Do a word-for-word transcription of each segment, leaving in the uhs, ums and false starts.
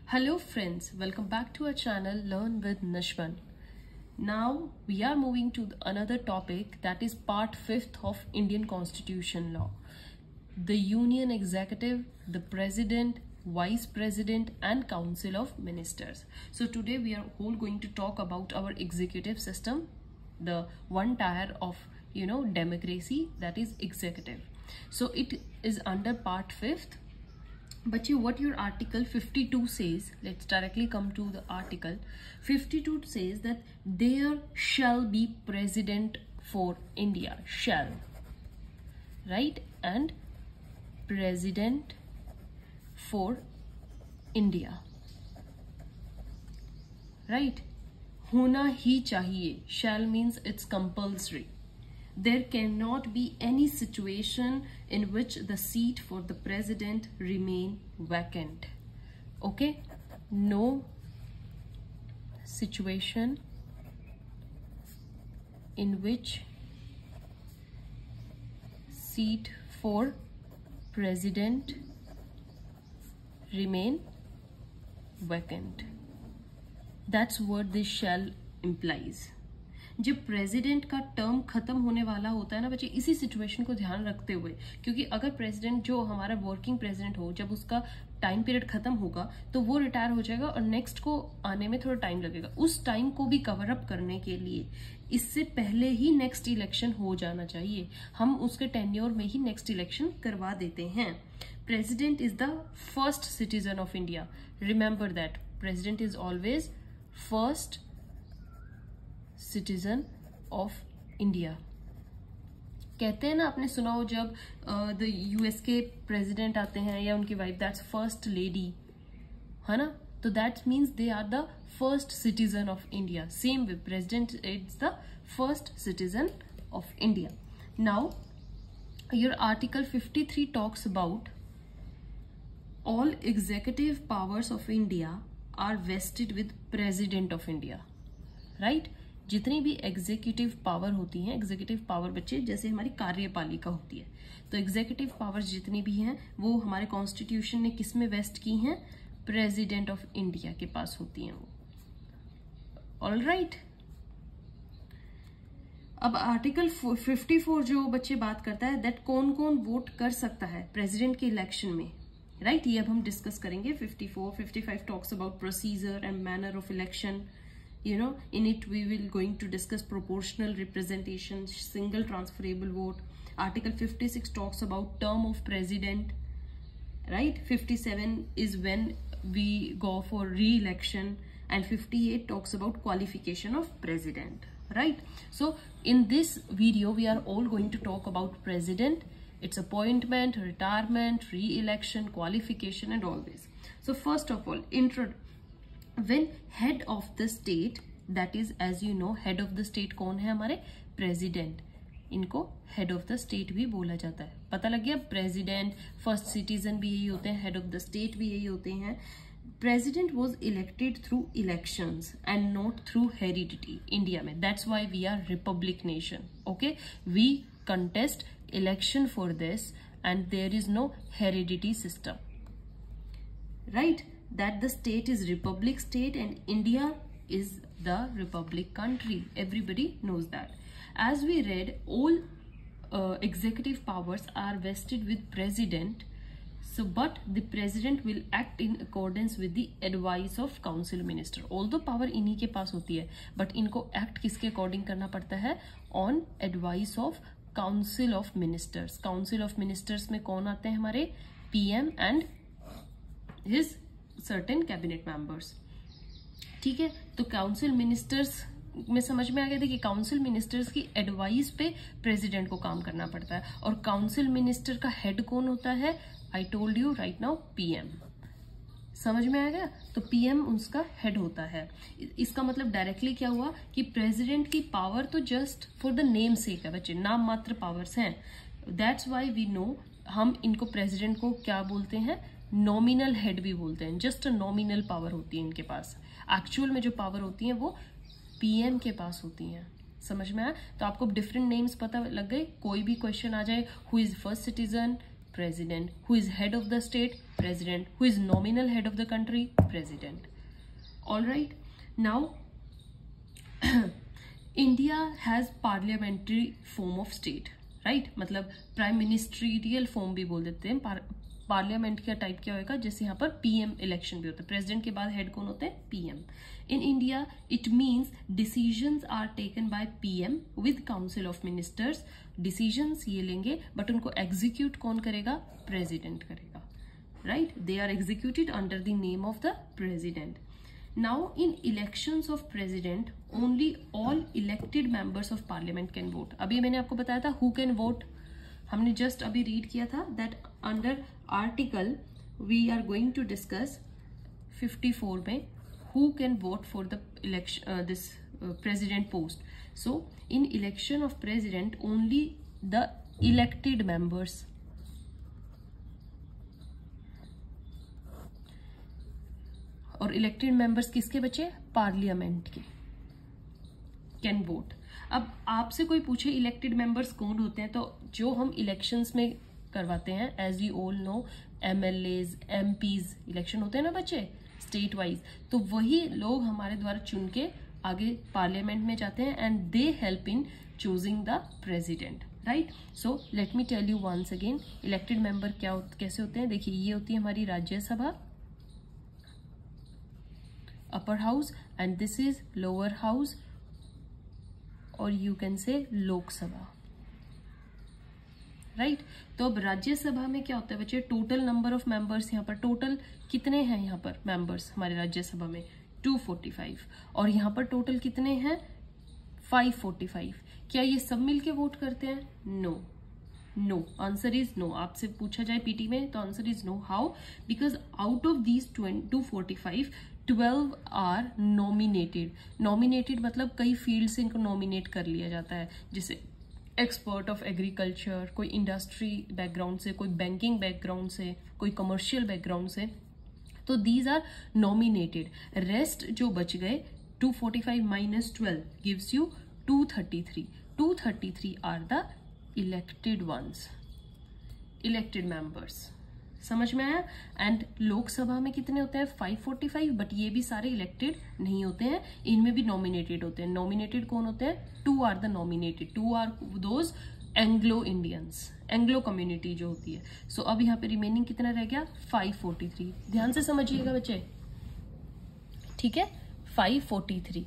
Hello friends, welcome back to our channel Learn with Nishwan. Now we are moving to another topic, that is part fifth of Indian Constitution Law. The Union Executive, the President, Vice President and Council of Ministers. So today we are all going to talk about our executive system, the one tier of you know democracy, that is executive. So it is under part fifth. But you, what your article fifty-two says, let's directly come to the article. fifty-two says that there shall be president for India, shall, right? And president for India, right? होना ही चाहिए, shall means it's compulsory. There cannot be any situation in which the seat for the president remain vacant. Okay? No situation in which seat for president remain vacant. That's what this shall implies. जब president का term खत्म होने वाला होता है ना बच्चे, इसी सिचुएशन को ध्यान रखते हुए, क्योंकि अगर प्रेसिडेंट जो हमारा वर्किंग प्रेसिडेंट हो, जब उसका टाइम पीरियड खत्म होगा तो वो रिटायर हो जाएगा और नेक्स्ट को आने में थोड़ा टाइम लगेगा. उस टाइम को भी कवर अप करने के लिए इससे पहले ही नेक्स्ट इलेक्शन हो जाना चाहिए. हम उसके टेन्योर में ही नेक्स्ट इलेक्शन करवा देते हैं. President is the first citizen of India. Remember that president is always first citizen of India. कहते हैं ना, आपने सुना हो जब द यूएस के प्रेसिडेंट आते हैं या उनकी वाइफ, दैट्स फर्स्ट लेडी, है ना? तो that means they are the first citizen of India. Same way president is the first citizen of India. Now your article fifty-three talks about all executive powers of India are vested with president of India, right? जितनी भी executive power होती हैं, executive power बच्चे जैसे हमारी कार्यपालिका होती है, तो एग्जीक्यूटिव पावर्स जितनी भी हैं वो हमारे कॉन्स्टिट्यूशन ने किस में वेस्ट की हैं? प्रेसिडेंट ऑफ इंडिया के पास होती हैं वो. All right. अब आर्टिकल fifty-four जो बच्चे बात करता है दैट कौन कौन वोट कर सकता है प्रेसिडेंट के इलेक्शन में, राइट right? ये अब हम डिस्कस करेंगे. fifty-four, fifty-five talks about procedure and manner of election. You know, in it we will going to discuss proportional representation, single transferable vote. Article fifty-six talks about term of president, right? fifty-seven is when we go for re-election, and fifty-eight talks about qualification of president, right? So in this video we are all going to talk about president, its appointment, retirement, re-election, qualification and all this. So first of all, intro. When head of the state, that is as you know, head of the state कौन है? हमारे president. इनको head of the state भी बोला जाता है. पता लग गया? president, first citizen भी यही होते हैं, head of the state भी यही होते हैं. President was elected through elections and not through heredity. India में, that's why we are republic nation. Okay, we contest election for this and there is no heredity system, right? That the state is republic state and India is the republic country. Everybody knows that. As we read, all uh, executive powers are vested with president. So, but the president will act in accordance with the advice of council minister. Although power इन्हीं के पास होती है, but इनको act किसके according करना पड़ता है? On advice of council of ministers. Council of ministers में कौन आते हैं? हमारे P M and his certain cabinet members. ठीक है, तो काउंसिल मिनिस्टर्स में समझ में आ गया था कि काउंसिल मिनिस्टर्स की एडवाइस पे प्रेसिडेंट को काम करना पड़ता है. और काउंसिल मिनिस्टर का हेड कौन होता है? I told you right now, PM. समझ में आ गया? तो पीएम उसका हेड होता है. इसका मतलब डायरेक्टली क्या हुआ कि प्रेसिडेंट की पावर तो just for the name sake है बच्चे, नाम मात्र पावर्स हैं. दैट्स वाई वी नो, हम इनको प्रेसिडेंट को क्या बोलते हैं? नॉमिनल हेड भी बोलते हैं. जस्ट नॉमिनल पावर होती है इनके पास. एक्चुअल में जो पावर होती है वो पीएम के पास होती हैं. समझ में आया? तो आपको डिफरेंट नेम्स पता लग गए. कोई भी क्वेश्चन आ जाए, who is first citizen, president. Who is head of the state? President. Who is nominal head of the country? President. All right. Now India has parliamentary form of state, right? मतलब prime ministerial form भी बोल देते हैं. Parliament का type क्या होगा? जैसे यहाँ पर पीएम इलेक्शन भी होता है. प्रेसिडेंट के बाद हेड कौन होते हैं? PM. In India it means decisions are taken by PM with council of ministers. Decisions ये लेंगे बट उनको एग्जीक्यूट कौन करेगा? प्रेसिडेंट करेगा, right? They are executed under the name of the president. Now in elections of president only all elected members of parliament can vote. अभी मैंने आपको बताया था who can vote. हमने just अभी read किया था that under article we are going to discuss fifty-four में who can vote for the election uh, this uh, president post. So in election of president only the elected members और elected members किसके बचे? Parliament के can vote. अब आपसे कोई पूछे elected members कौन होते हैं, तो जो हम इलेक्शंस में करवाते हैं, as you all know, MLAs, MPs election होते हैं ना बच्चे, स्टेट वाइज, तो वही लोग हमारे द्वारा चुन के आगे पार्लियामेंट में जाते हैं and they help in choosing the president, right? So let me tell you once again elected member क्या कैसे होते हैं. देखिए ये होती है हमारी Rajya Sabha, upper house, and this is lower house, or you can say लोक सभा, राइट? तो अब राज्यसभा में क्या होता है बच्चे? टोटल नंबर ऑफ मेंबर्स यहाँ पर टोटल कितने हैं? यहाँ पर मेंबर्स हमारे राज्यसभा में टू फोर्टी फाइव, और यहाँ पर टोटल कितने हैं? Five forty five. क्या ये सब मिलके वोट करते हैं? No, no. Answer is no. आपसे पूछा जाए पीटी में तो answer is no. How? Because out of these two forty five twelve are nominated. Nominated मतलब कई फील्ड से इनको नॉमिनेट कर लिया जाता है, जैसे एक्सपर्ट ऑफ एग्रीकल्चर, कोई इंडस्ट्री बैकग्राउंड से, कोई बैंकिंग बैकग्राउंड से, कोई कमर्शियल बैकग्राउंड से, तो दीज आर नॉमिनेटेड. रेस्ट जो बच गए two forty five minus twelve gives you two thirty three. Two thirty three are the elected ones, elected members. समझ में आया? एंड लोकसभा में कितने होते हैं? फाइव फोर्टी फाइव, बट ये भी सारे इलेक्टेड नहीं होते हैं, इनमें भी नॉमिनेटेड होते हैं. नॉमिनेटेड कौन होते हैं? Two are the nominated, two are those Anglo Indians, Anglo community जो होती है. सो so, अब यहाँ पे रिमेनिंग कितना रह गया? Five forty three. ध्यान से समझिएगा बच्चे, ठीक है? Five forty three.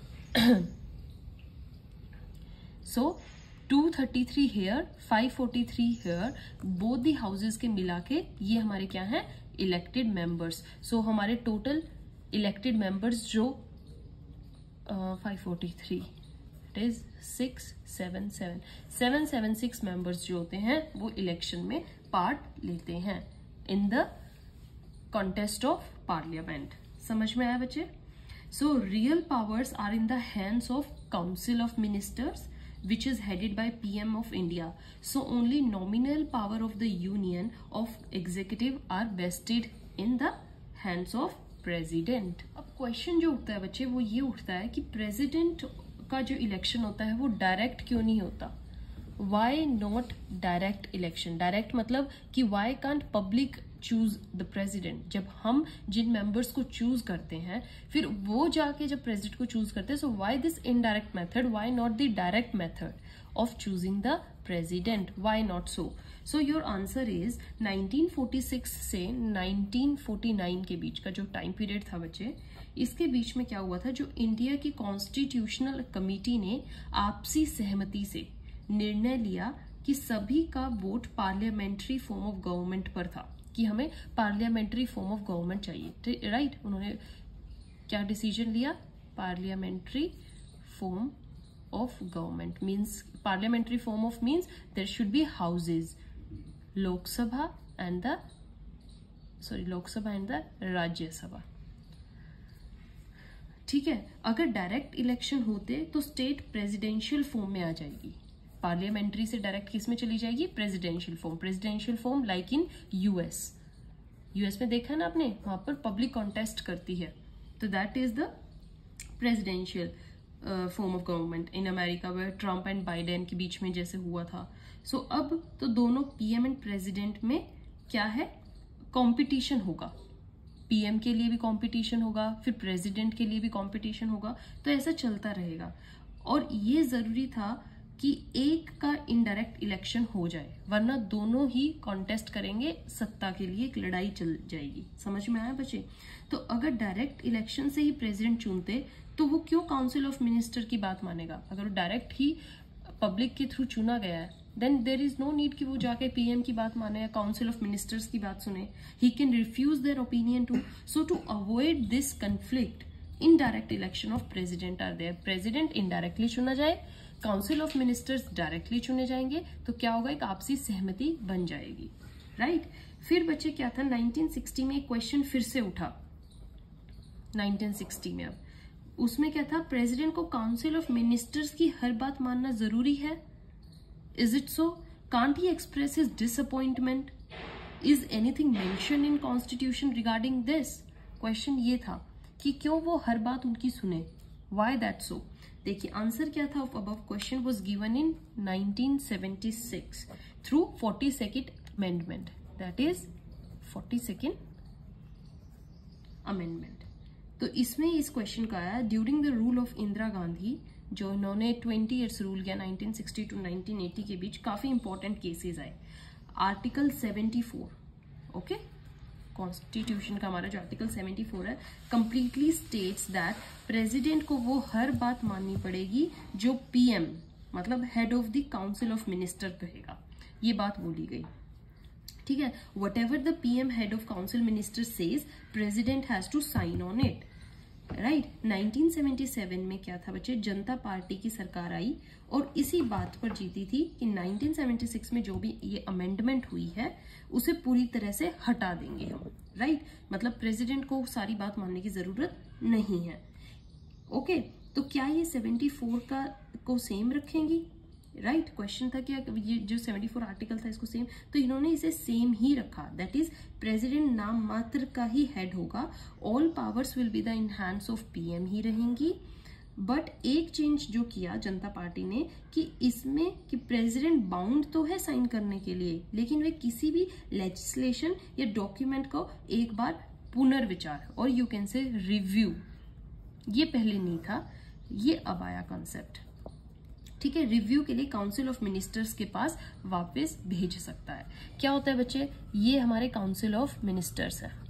So two thirty three here, five forty three here, both the houses के मिला के ये हमारे क्या हैं? Elected members. सो हमारे टोटल इलेक्टेड मेंबर्स जो five forty three it is six seven seven seven seven six members जो होते हैं वो इलेक्शन में पार्ट लेते हैं in the contest of parliament. समझ में आया बच्चे? So real powers are in the hands of council of ministers which is headed by P M of India. So only nominal power of the union of executive are vested in the hands of president. अब question जो उठता है बच्चे वो ये उठता है कि प्रेसिडेंट का जो इलेक्शन होता है वो डायरेक्ट क्यों नहीं होता? Why not direct election? Direct मतलब कि why can't public choose the president? जब हम जिन मेंबर्स को चूज करते हैं फिर वो जाके जब प्रेसिडेंट को चूज करते हैं, so why this indirect method? Why not the direct method of choosing the president? Why not so? So your answer is nineteen forty six से नाइनटीन फोर्टी नाइन के बीच का जो टाइम पीरियड था बच्चे, इसके बीच में क्या हुआ था? जो इंडिया की कॉन्स्टिट्यूशनल कमिटी ने आपसी सहमति से निर्णय लिया कि सभी का vote parliamentary form of government पर था, कि हमें पार्लियामेंट्री फॉर्म ऑफ गवर्नमेंट चाहिए, राइट? उन्होंने क्या डिसीजन लिया? Parliamentary form of government means parliamentary form of means there should be houses, Lok Sabha and the sorry Lok Sabha and the Rajya Sabha. ठीक है? अगर डायरेक्ट इलेक्शन होते तो स्टेट प्रेसिडेंशियल फॉर्म में आ जाएगी, पार्लियामेंट्री से डायरेक्ट किस में चली जाएगी? Presidential form. Presidential form like in US. US में देखा ना आपने, वहां पर पब्लिक कॉन्टेस्ट करती है, तो that is the presidential. Form of government in America, वे ट्रम्प एंड बाइडेन के बीच में जैसे हुआ था. सो so, अब तो दोनों पीएम एंड प्रेसिडेंट में क्या है, कंपटीशन होगा. पीएम के लिए भी कंपटीशन होगा, फिर प्रेसिडेंट के लिए भी कंपटीशन होगा. तो ऐसा चलता रहेगा. और ये जरूरी था कि एक का इनडायरेक्ट इलेक्शन हो जाए, वरना दोनों ही कॉन्टेस्ट करेंगे सत्ता के लिए, एक लड़ाई चल जाएगी. समझ में आया बच्चे? तो अगर डायरेक्ट इलेक्शन से ही प्रेसिडेंट चुनते तो वो क्यों काउंसिल ऑफ मिनिस्टर की बात मानेगा? अगर वो डायरेक्ट ही पब्लिक के थ्रू चुना गया है, then there is no need कि वो जाके पीएम की बात माने या काउंसिल ऑफ मिनिस्टर्स की बात सुने. He can refuse their opinion too. So to avoid this conflict, indirect election of president are there. President indirectly चुना जाए, काउंसिल ऑफ मिनिस्टर्स डायरेक्टली चुने जाएंगे, तो क्या होगा, एक आपसी सहमति बन जाएगी. Right right? फिर बच्चे क्या था, नाइनटीन सिक्सटी में एक क्वेश्चन फिर से उठा. नाइनटीन सिक्सटी में अब उसमें क्या था, प्रेसिडेंट को काउंसिल ऑफ मिनिस्टर्स की हर बात मानना जरूरी है. Is it so? Can't he express his disappointment? Is anything mention in constitution regarding this? Question ये था कि क्यों वो हर बात उनकी सुने. Why that so? देखिए आंसर क्या था of above question was given in nineteen seventy six through forty second amendment. That is forty second amendment. तो इसमें इस क्वेश्चन का आया, during the rule of Indira Gandhi, जो इन्होंने ट्वेंटी ईयर्स रूल किया nineteen sixty two nineteen eighty के बीच, काफी इंपॉर्टेंट केसेस आए. Article seventy four, okay, constitution का हमारा जो आर्टिकल सेवेंटी फोर है, कंप्लीटली स्टेट्स दैट प्रेसिडेंट को वो हर बात माननी पड़ेगी जो पीएम मतलब head of the council of minister कहेगा. ये बात बोली गई. ठीक है, whatever the PM head of council minister says, president has to sign on it. Right. Nineteen seventy seven में क्या था बच्चे, जनता पार्टी की सरकार आई और इसी बात पर जीती थी कि नाइनटीन सेवेंटी सिक्स में जो भी ये अमेंडमेंट हुई है उसे पूरी तरह से हटा देंगे हम. राइट. मतलब प्रेसिडेंट को सारी बात मानने की जरूरत नहीं है. ओके okay, तो क्या ये सेवेंटी फोर का को सेम रखेंगी? Right right? क्वेश्चन था कि ये जो सेवेंटी फोर आर्टिकल था इसको सेम, तो इन्होंने इसे सेम ही रखा. दैट इज प्रेसिडेंट नाम मात्र का ही हेड होगा. All powers will be the in hands of PM ही रहेंगी. बट एक चेंज जो किया जनता पार्टी ने कि इसमें कि प्रेसिडेंट बाउंड तो है साइन करने के लिए, लेकिन वे किसी भी लेजिस्लेशन या डॉक्यूमेंट को एक बार पुनर्विचार और यू कैन से रिव्यू, ये पहले नहीं था, ये अब आया कॉन्सेप्ट. ठीक है, रिव्यू के लिए काउंसिल ऑफ मिनिस्टर्स के पास वापस भेज सकता है. क्या होता है बच्चे, ये हमारे काउंसिल ऑफ मिनिस्टर्स है.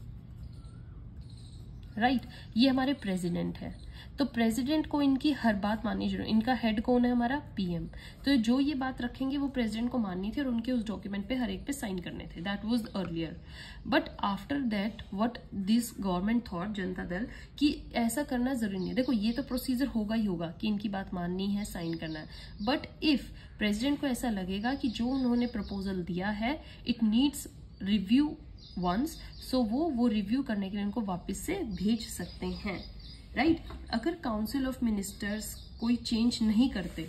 Right right? ये हमारे प्रेसिडेंट है. तो प्रेसिडेंट को इनकी हर बात माननी जरूरी. इनका हेड कौन है, हमारा पीएम. तो जो ये बात रखेंगे वो प्रेसिडेंट को माननी थी और उनके उस डॉक्यूमेंट पे हर एक पे साइन करने थे. That was earlier. But after that what this government thought, Janata Dal, कि ऐसा करना जरूरी नहीं है. देखो ये तो प्रोसीजर होगा ही होगा कि इनकी बात माननी है, साइन करना है. बट इफ प्रेसिडेंट को ऐसा लगेगा कि जो उन्होंने प्रपोजल दिया है it needs review once, so वो वो रिव्यू करने के लिए उनको वापस से भेज सकते हैं. Right right? अगर काउंसिल ऑफ मिनिस्टर्स कोई चेंज नहीं करते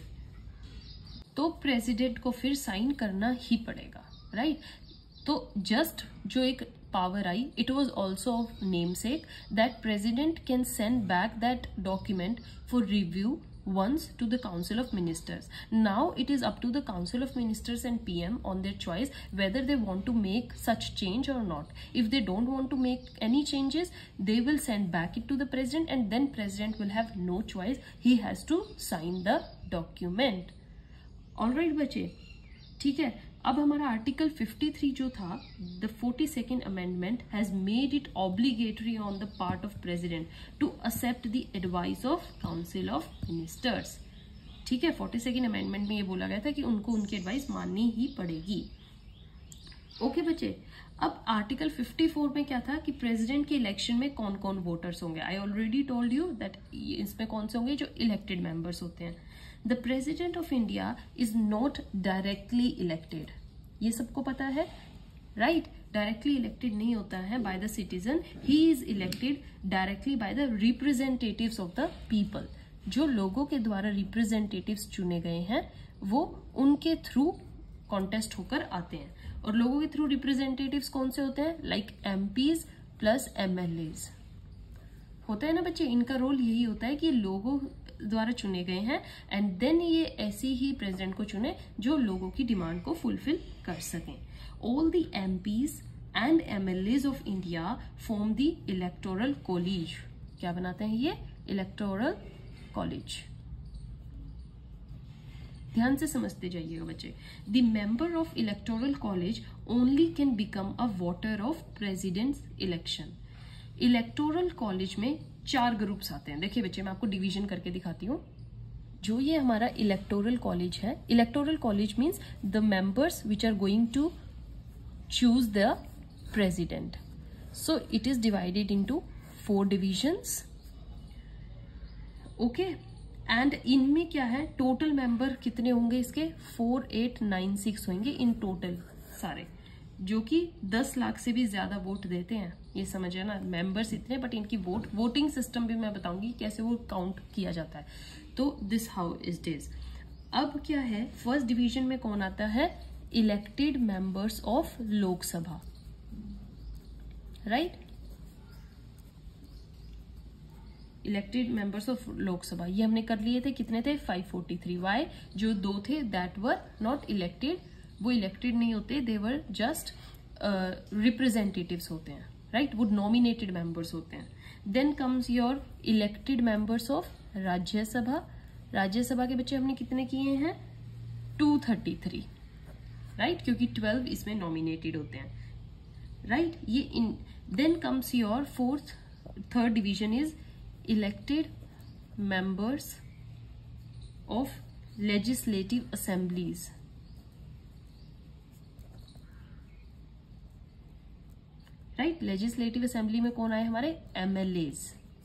तो प्रेसिडेंट को फिर साइन करना ही पड़ेगा. Right right? तो जस्ट जो एक पावर आई, it was also of name sake that president can send back that document for review once to the Council of Ministers. Now it is up to the Council of Ministers and P M on their choice whether they want to make such change or not. If they don't want to make any changes, they will send back it to the President and then President will have no choice. He has to sign the document. Alright बच्चे, ठीक है. अब हमारा article fifty three जो था, the forty second amendment has made it obligatory on the part of president to accept the advice of council of ministers. ठीक है, forty second amendment में ये बोला गया था कि उनको उनकी एडवाइस माननी ही पड़ेगी. ओके बच्चे, अब आर्टिकल फिफ्टी फोर में क्या था कि प्रेसिडेंट के इलेक्शन में कौन कौन वोटर्स होंगे. I already told you that इसमें कौन से होंगे, जो इलेक्टेड मेंबर्स होते हैं. The President of India is not directly elected. ये सबको पता है, right? Directly elected नहीं होता है by the citizen. He is elected directly by the representatives of the people. जो लोगों के द्वारा representatives चुने गए हैं वो उनके थ्रू कॉन्टेस्ट होकर आते हैं. और लोगों के थ्रू representatives कौन से होते हैं, like M Ps plus M L As. होता है ना बच्चे, इनका रोल यही होता है कि लोगों द्वारा चुने गए हैं एंड देन ये ऐसे ही प्रेसिडेंट को चुने जो लोगों की डिमांड को फुलफिल कर सकें. All the MPs and MLAs of India form the electoral college. क्या बनाते हैं ये? Electoral college. ध्यान से समझते जाइएगा बच्चे. The member of electoral college only can become a voter of president's election. Electoral college में चार ग्रुप्स आते हैं. देखिए बच्चे, मैं आपको डिवीजन करके दिखाती हूँ. जो ये हमारा इलेक्टोरल कॉलेज है, electoral college means the members which are going to choose the president. So it is divided into four divisions. Okay, and इनमें क्या है, टोटल मेंबर कितने होंगे इसके? फोर एट नाइन सिक्स होंगे इन टोटल सारे, जो कि दस लाख से भी ज्यादा वोट देते हैं. ये समझे ना, मेंबर्स इतने, बट इनकी वोट वोटिंग सिस्टम भी मैं बताऊंगी कैसे वो काउंट किया जाता है. तो दिस हाउ इज इज. अब क्या है, फर्स्ट डिवीजन में कौन आता है? Elected members of Lok Sabha. Right, elected members of Lok Sabha. ये हमने कर लिए थे. कितने थे? Five forty three. वाई? जो दो थे दैट वर नॉट इलेक्टेड, वो इलेक्टेड नहीं होते, दे वर जस्ट रिप्रेजेंटेटिव्स होते हैं. राइट, वो नॉमिनेटेड मेंबर्स होते हैं. Then comes your elected members of Rajya Sabha. Rajya Sabha के बच्चे हमने कितने किए हैं? Two thirty three. राइट, क्योंकि ट्वेल्व इसमें नॉमिनेटेड होते हैं. राइट, ये in. Then comes your fourth third division is elected members of legislative assemblies. Right, legislative assembly में कौन आए? हमारे एमएलएज.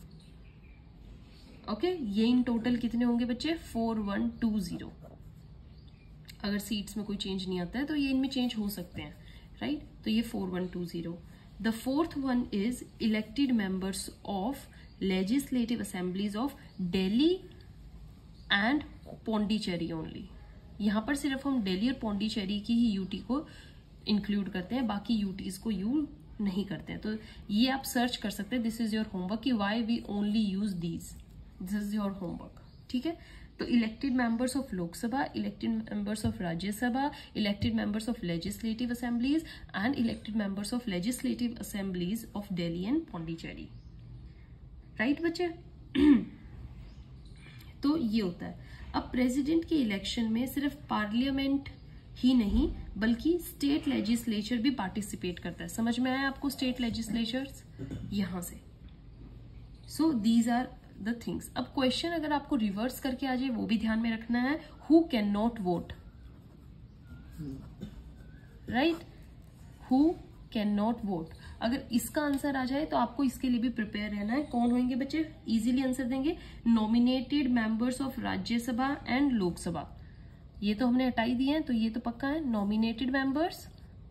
ओके, ये इन टोटल कितने होंगे बच्चे? Four one two zero. अगर सीट्स में कोई चेंज नहीं आता है तो ये इनमें चेंज हो सकते हैं. राइट, तो ये four one two zero. The fourth one is elected members of legislative assemblies of Delhi and Pondicherry only. यहाँ पर सिर्फ हम दिल्ली और पौंडीचेरी की ही यूटी को इंक्लूड करते हैं, बाकी यूटीज को यू नहीं करते हैं. तो ये आप सर्च कर सकते हैं. दिस इज योर होमवर्क कि why we only use these. This is your homework. ठीक है, तो elected members of Lok Sabha, elected members of Rajya Sabha, elected members of legislative assemblies and elected members of legislative assemblies of Delhi and Pondicherry. Right right, बच्चे. तो ये होता है. अब प्रेसिडेंट के इलेक्शन में सिर्फ पार्लियामेंट ही नहीं बल्कि स्टेट लेजिस्लेचर भी पार्टिसिपेट करता है. समझ में आया आपको? स्टेट लेजिस्लेचर्स यहां से. So these are the things. अब क्वेश्चन अगर आपको रिवर्स करके आ जाए वो भी ध्यान में रखना है. Who can not vote? Right, who can not vote. अगर इसका आंसर आ जाए तो आपको इसके लिए भी प्रिपेयर रहना है. कौन होंगे बच्चे? इजीली आंसर देंगे. Nominated members of Rajya Sabha and Lok Sabha. ये तो हमने हटाई दिए हैं, तो ये तो पक्का है. Nominated members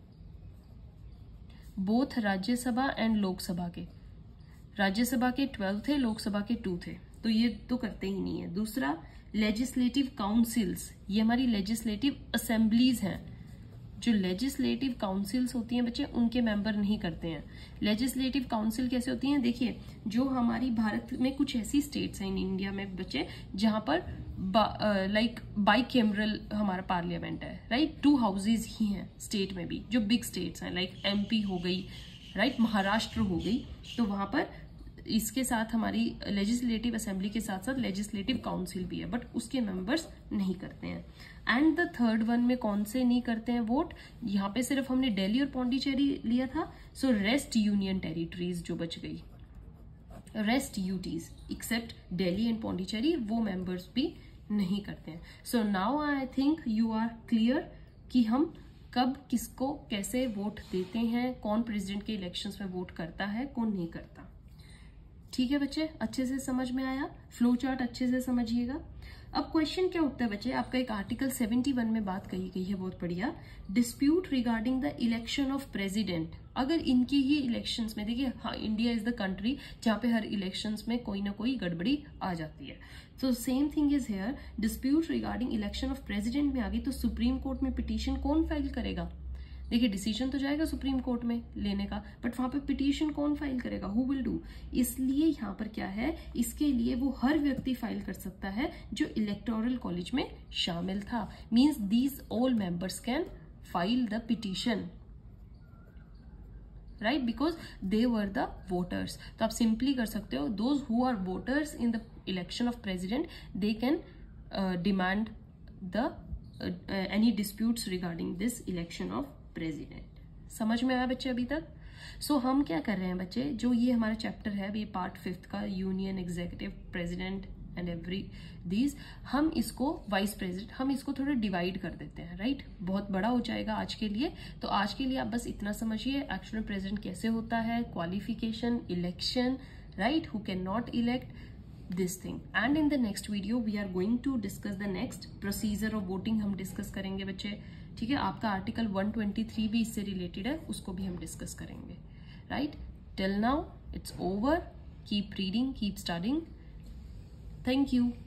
both Rajya Sabha and Lok Sabha के. राज्यसभा के ट्वेल्व थे, लोकसभा के टू थे, तो ये तो करते ही नहीं है. दूसरा, लेजिस्लेटिव काउंसिल्स. ये हमारी लेजिस्लेटिव असेंबलीज हैं. जो लेजिस्लेटिव काउंसिल्स होती हैं बच्चे, उनके मेंबर नहीं करते हैं. लेजिस्लेटिव काउंसिल कैसे होती हैं? देखिए, जो हमारी भारत में कुछ ऐसी स्टेट्स हैं इन इंडिया में बच्चे जहां पर लाइक बाई कैमरल हमारा पार्लियामेंट है. राइट, टू हाउसेज ही हैं स्टेट में भी, जो बिग स्टेट्स हैं लाइक एमपी हो गई, राइट, महाराष्ट्र हो गई. तो वहां पर इसके साथ हमारी लेजिस्लेटिव असेंबली के साथ साथ लेजिस्लेटिव काउंसिल भी है, बट उसके मेंबर्स नहीं करते हैं. एंड द थर्ड वन में कौन से नहीं करते हैं वोट? यहाँ पे सिर्फ हमने दिल्ली और पौंडीचेरी लिया था. सो रेस्ट यूनियन टेरिटरीज जो बच गई, rest UTs except Delhi and Pondicherry, वो मेंबर्स भी नहीं करते हैं. So now I think you are clear कि हम कब किसको कैसे वोट देते हैं, कौन प्रेसिडेंट के इलेक्शंस में वोट करता है, कौन नहीं करता. ठीक है बच्चे, अच्छे से समझ में आया. फ्लो चार्ट अच्छे से समझिएगा. अब क्वेश्चन क्या उठता है बच्चे? आपका एक आर्टिकल सेवेंटी वन में बात कही गई है, बहुत बढ़िया. Dispute regarding the election of president. अगर इनकी ही इलेक्शंस में, देखिए हाँ, इंडिया इज द कंट्री जहां पे हर इलेक्शंस में कोई ना कोई गड़बड़ी आ जाती है. तो same thing is here. Dispute regarding election of president में आ गई तो सुप्रीम कोर्ट में पिटीशन कौन फाइल करेगा? देखिए डिसीजन तो जाएगा सुप्रीम कोर्ट में लेने का, बट वहां पे पिटीशन कौन फाइल करेगा, हु विल डू। इसलिए यहाँ पर क्या है, इसके लिए वो हर व्यक्ति फाइल कर सकता है जो इलेक्टोरल कॉलेज में शामिल था। Means these all members can file the petition, right, because they were the voters. तो आप सिंपली कर सकते हो, those who are voters in the election of president they can demand the any disputes regarding this election of president. समझ में आया बच्चे अभी तक? सो so, हम क्या कर रहे हैं बच्चे, जो ये हमारा चैप्टर है, ये पार्ट फिफ्थ का union executive president and every these, हम इसको वाइस प्रेसिडेंट, हम इसको थोड़ा डिवाइड कर देते हैं, राइट right? बहुत बड़ा हो जाएगा आज के लिए। तो आज के लिए आप बस इतना समझिए, एक्चुअल प्रेसिडेंट कैसे होता है, qualification, election, right, who can not elect, this thing, and in the next video we are going to discuss the next procedure of voting हम discuss करेंगे बच्चे, ठीक है। आपका आर्टिकल वन ट्वेंटी थ्री भी इससे रिलेटेड है, उसको भी हम डिस्कस करेंगे, right. Till now it's over, keep reading, keep studying, thank you.